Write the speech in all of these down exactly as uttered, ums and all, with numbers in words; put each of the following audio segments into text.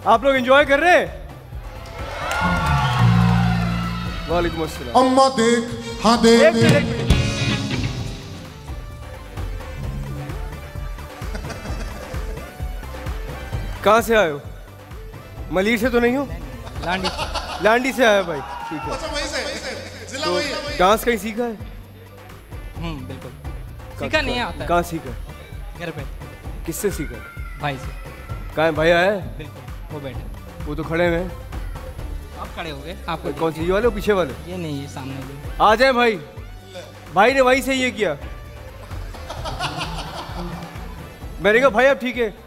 आप लोग एंजॉय कर रहे हैं? वालेकुम अस्सलाम। अम्मा देख, हाँ देख देख। कहाँ से आए हो? मलीर से तो नहीं हो? लांडी। लांडी से आया भाई, ठीक है। अच्छा वहीं से, वहीं से, जिला तो वहीं है। डांस कहीं सीखा है? हम्म बिल्कुल। सीखा नहीं आता। कहाँ सीखा? घर पे। किससे सीखा? भाई से। कहाँ है भाई आया है? बिल्कुल, वो बैठे। वो तो खड़े हैं। आप खड़े हो गए? आपको कौन सी, ये वाले पीछे वाले? ये नहीं, ये सामने जो। आ जाए भाई, भाई ने वहीं से ये किया। मैंने कहा भाई अब ठीक है।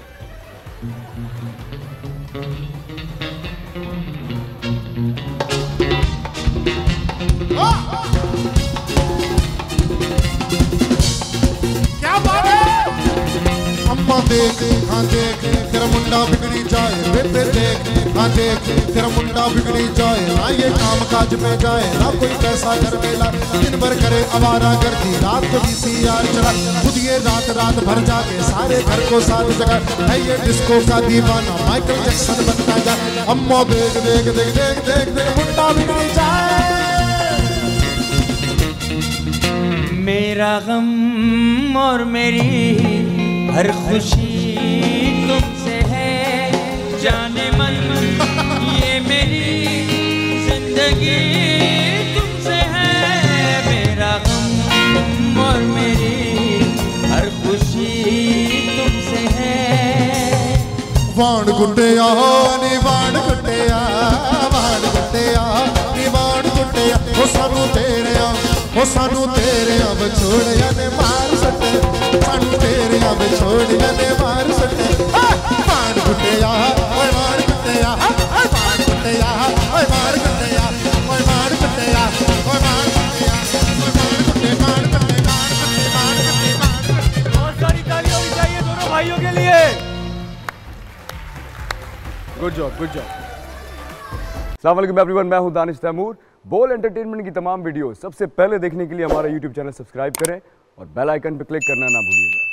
क्या बात है? अम्मा देख, हाँ देख, तेरा मुंडा बिगड़ी जाए। बेबे देख, हाँ देख, तेरा मुंडा बिगड़ी जाए। ना ये काम काज में जाए, ना कोई पैसा घर में लाए। दिन भर करे आवारा गर्दी, रात को वीसीआर चला। खुद ये रात रात भर जाके सारे घर को साथ जगा। है ये डिस्को का दीवाना, माइकल जैक्सन बनता जाए। अम्मा देख देख देख देख देख तेरा मुंडा बिगड़ी जाए। मेरा गम और मेरी हर खुशी तुमसे है जाने मन, ये मेरी जिंदगी तुमसे है। मेरा गम और मेरी हर खुशी तुमसे है। वाण गुड्डिया नी वाण गुड्डिया, वाण गुड्डिया नी वाण गुड्डिया। ओ सानू तेरे आ, ओ सानू तेरे आ विछोड़िया ने मार सटे। सानू तेरे आ विछोड़िया ने मार सटे। वाण गुड्डिया, ओए वाण गुड्डिया, ओए वाण गुड्डिया, ओए वाण गुड्डिया, ओए वाण गुड्डिया, ओए वाण गुड्डिया, ओए वाण गुड्डे, वाण गुड्डे, वाण गुड्डे, वाण गुड्डे, वाण गुड्डे। बहुत सारी तालियां होनी चाहिए दोनों भाइयों के लिए। Good job, good job. अस्सलाम वालेकुम एवरीवन, मैं हूं दानिश तैमूर। बोल एंटरटेनमेंट की तमाम वीडियो सबसे पहले देखने के लिए हमारा यूट्यूब चैनल सब्सक्राइब करें और बेल आइकन पर क्लिक करना ना भूलिएगा।